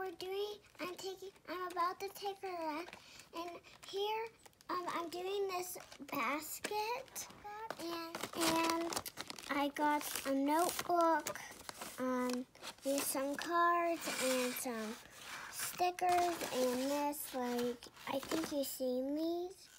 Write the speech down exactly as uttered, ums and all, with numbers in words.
we're doing, I'm taking, I'm about to take a rest, and here, um, I'm doing this basket, and, and I got a notebook, um, with some cards and some stickers, and this, like, I think you've seen these.